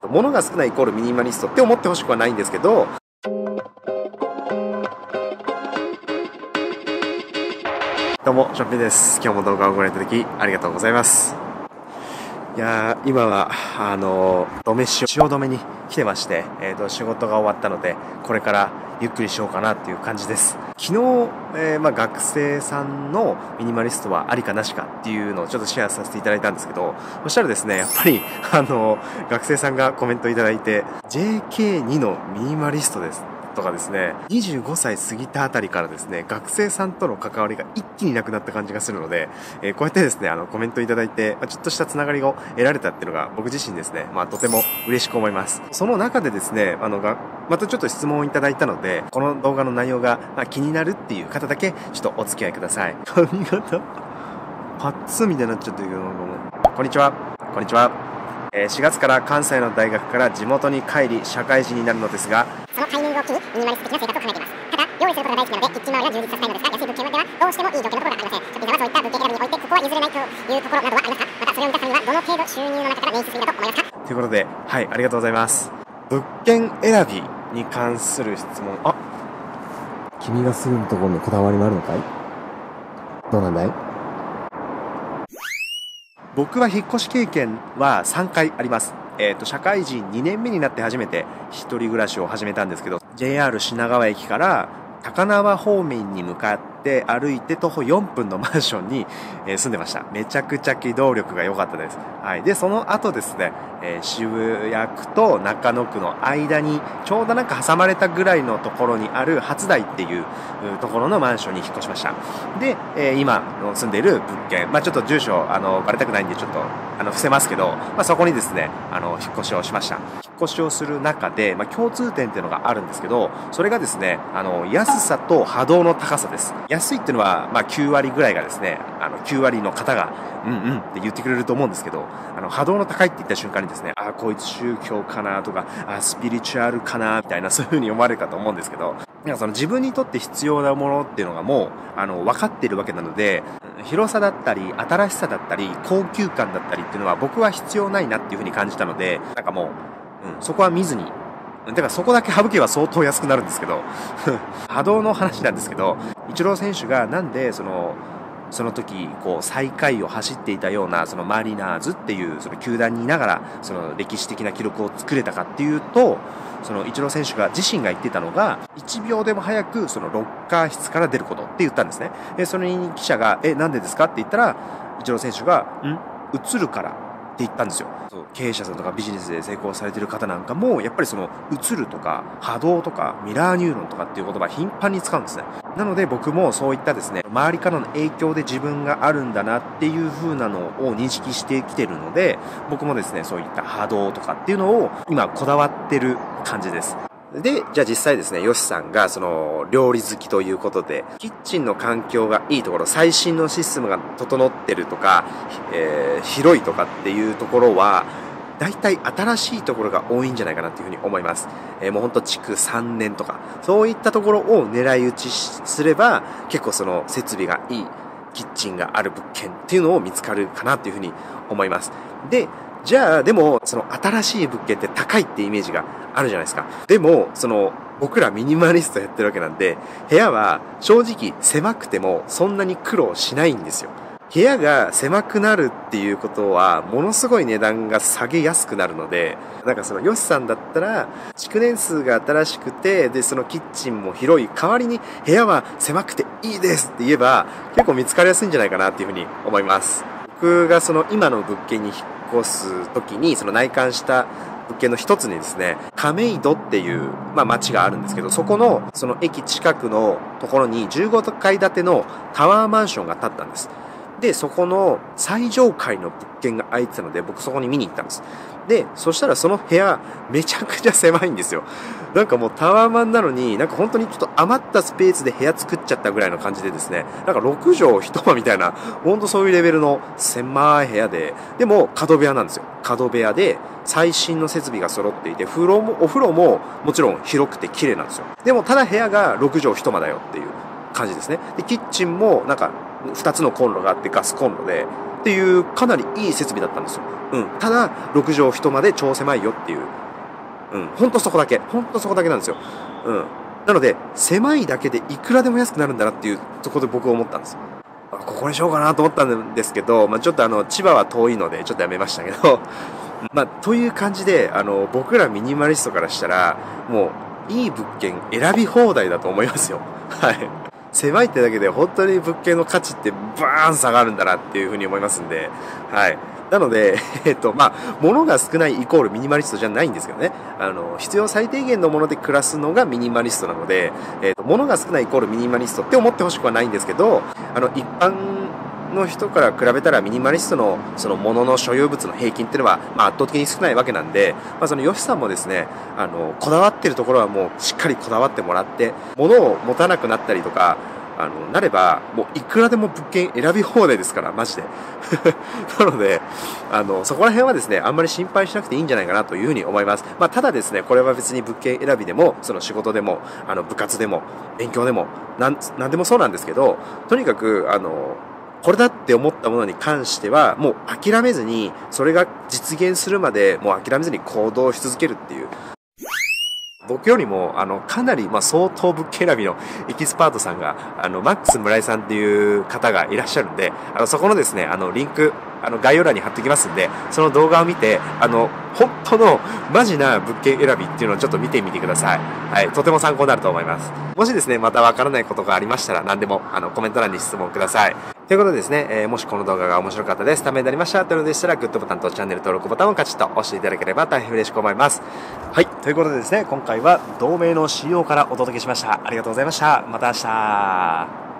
物が少ないイコールミニマリストって思ってほしくはないんですけど、どうも、ショッピーです。今日も動画をご覧いただきありがとうございます。いやー、今は汐留に来てまして、仕事が終わったのでこれからゆっくりしようかなっていう感じです。昨日、学生さんのミニマリストはありかなしかっていうのをちょっとシェアさせていただいたんですけど、そしたらですね、やっぱり学生さんがコメントいただいて JK2 のミニマリストですとかですね、25歳過ぎたあたりからですね、学生さんとの関わりが一気になくなった感じがするので、こうやってですね、コメントいただいて、ちょっとしたつながりを得られたっていうのが僕自身ですね、とても嬉しく思います。その中でですね、またちょっと質問をいただいたので、この動画の内容が気になるっていう方だけ、ちょっとお付き合いください。髪型パッツンみたいになっちゃってるけど、なんかもう。こんにちは。こんにちは。4月から関西の大学から地元に帰り社会人になるのですが、そのタイミングを機にミニマリスト的な生活を考えています。ただ、用意することが大好きなので、キッチン周りは充実させたいのですが、安い物件ではどうしてもいい条件のところがありません。ショッピーさんはそういった物件選びにおいて、ここは譲れないというところなどはありますか？また、それを満たすにはどの程度収入の中から捻出するだと思いますか？ということで、はい、ありがとうございます。物件選びに関する質問。 君が住むところにこだわりもあるのかい？どうなんだい？ 僕は引っ越し経験は3回あります。社会人2年目になって初めて一人暮らしを始めたんですけど、 JR 品川駅から高輪方面に向かって歩いて徒歩4分のマンションに住んでました。めちゃくちゃ機動力が良かったです。はい。で、その後ですね、渋谷区と中野区の間にちょうどなんか挟まれたぐらいのところにある初台っていうところのマンションに引っ越しました。で、今住んでいる物件、ちょっと住所バレたくないんでちょっと伏せますけど、そこにですね引っ越しをしました。引っ越しをする中で、共通点っていうのがあるんですけど、それがですね安さと波動の高さです。安いっていうのは9割ぐらいがですね9割の方がって言ってくれると思うんですけど、波動の高いって言った瞬間にですね、こいつ宗教かなとかスピリチュアルかなみたいな、そういう風に思われるかと思うんですけど、その自分にとって必要なものっていうのがもう分かっているわけなので、広さだったり新しさだったり高級感だったりっていうのは僕は必要ないなっていう風に感じたので、なんかもう、そこは見ずに、だからそこだけ省けば相当安くなるんですけど波動の話なんですけど、イチロー選手がなんでその時最下位を走っていたようなそのマリナーズっていうその球団にいながらその歴史的な記録を作れたかっていうと、そのイチロー選手が自身が言ってたのが、1秒でも早くそのロッカー室から出ることって言ったんですね。でそれに記者がなんでですかって言ったら、イチロー選手が映るからって言ったんですよ。経営者さんとかビジネスで成功されている方なんかもやっぱりその映るとか波動とかミラーニューロンとかっていう言葉頻繁に使うんですね。なので僕もそういったですね、周りからの影響で自分があるんだなっていう風なのを認識してきてるので、僕もですねそういった波動とかっていうのを今こだわってる感じです。で、じゃあ実際ですね、ヨシさんがその料理好きということで、キッチンの環境がいいところ、最新のシステムが整ってるとか、広いとかっていうところは、大体新しいところが多いんじゃないかなっていうふうに思います。もうほんと築3年とか、そういったところを狙い撃ちすれば、結構その設備がいいキッチンがある物件っていうのを見つかるかなっていうふうに思います。で、じゃあでもその新しい物件って高いってイメージがあるじゃないですか。でもその僕らミニマリストやってるわけなんで、部屋は正直狭くてもそんなに苦労しないんですよ。部屋が狭くなるっていうことはものすごい値段が下げやすくなるので、なんかそのヨシさんだったら築年数が新しくて、でそのキッチンも広い代わりに部屋は狭くていいですって言えば結構見つかりやすいんじゃないかなっていうふうに思います。僕がその今の物件に引っ越す時にその内観した物件の一つにですね、亀戸っていう町があるんですけど、そこのその駅近くのところに15階建てのタワーマンションが建ったんです。でそこの最上階の物件が空いてたので、僕そこに見に行ったんです。でそしたらその部屋めちゃくちゃ狭いんですよ。なんかもうタワーマンなのに、なんか本当にちょっと余ったスペースで部屋作っちゃったぐらいの感じでですね、なんか6畳一間みたいな、本当そういうレベルの狭い部屋で、でも角部屋なんですよ。角部屋で最新の設備が揃っていて、お風呂ももちろん広くて綺麗なんですよ。でもただ部屋が6畳一間だよっていう感じですね。で、キッチンもなんか2つのコンロがあってガスコンロで、っていうかなりいい設備だったんですよ。ただ、6畳一間で超狭いよっていう。ほんとそこだけなんですよ。なので、狭いだけでいくらでも安くなるんだなっていうところで僕は思ったんです。ここにしようかなと思ったんですけど、ちょっと千葉は遠いので、ちょっとやめましたけど、という感じで、僕らミニマリストからしたら、もう、いい物件選び放題だと思いますよ。はい。狭いってだけで本当に物件の価値ってバーン下がるんだなっていうふうに思いますんで、はい。なので、物が少ないイコールミニマリストじゃないんですけどね。必要最低限のもので暮らすのがミニマリストなので、物が少ないイコールミニマリストって思ってほしくはないんですけど、一般の人から比べたらミニマリストのその物の所有物の平均っていうのは、圧倒的に少ないわけなんで、そのヨシさんもですね、こだわってるところはもうしっかりこだわってもらって、物を持たなくなったりとか、なれば、もういくらでも物件選び放題ですから、マジで。なので、そこら辺はですね、あんまり心配しなくていいんじゃないかなというふうに思います。ただですね、これは別に物件選びでも、その仕事でも、部活でも、勉強でも、なんでもそうなんですけど、とにかく、これだって思ったものに関しては、もう諦めずに、それが実現するまで、もう諦めずに行動し続けるっていう。僕よりも、かなり、相当物件選びのエキスパートさんが、マックス村井さんっていう方がいらっしゃるんで、そこのですね、リンク、概要欄に貼っておきますんで、その動画を見て、本当のマジな物件選びっていうのをちょっと見てみてください。はい、とても参考になると思います。もしですね、またわからないことがありましたら、何でも、コメント欄に質問ください。ということでですね、もしこの動画が面白かったです、ためになりましたというのでしたら、グッドボタンとチャンネル登録ボタンをカチッと押していただければ大変嬉しく思います。はい、ということでですね、今回は同名の CO からお届けしました。ありがとうございました。また明日。